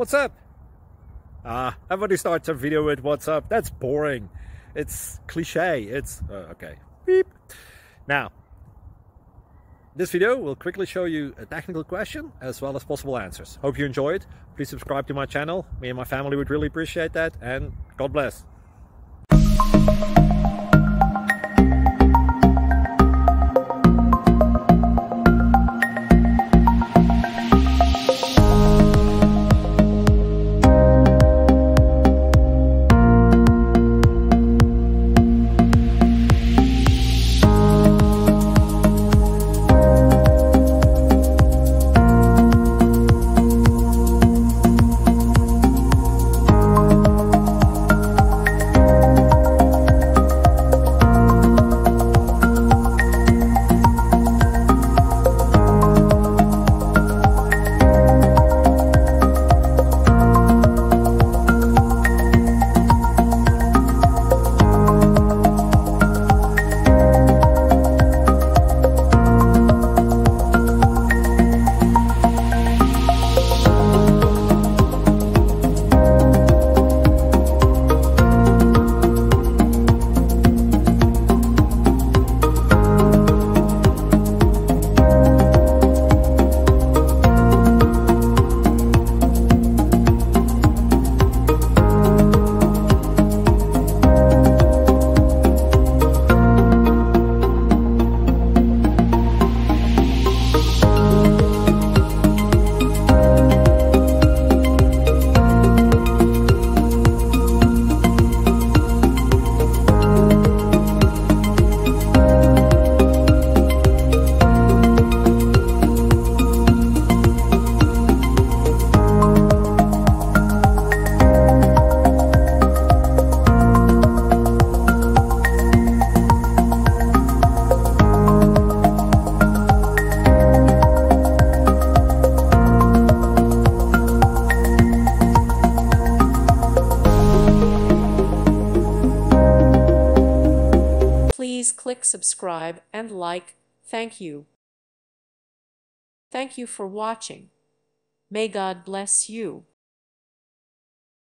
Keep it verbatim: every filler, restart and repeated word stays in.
What's up? Ah, everybody starts a video with what's up. That's boring. It's cliche. It's uh, okay. Beep. Now, this video will quickly show you a technical question as well as possible answers. Hope you enjoyed. Please subscribe to my channel. Me and my family would really appreciate that, and God bless. Please click subscribe and like. Thank you. Thank you for watching. May God bless you.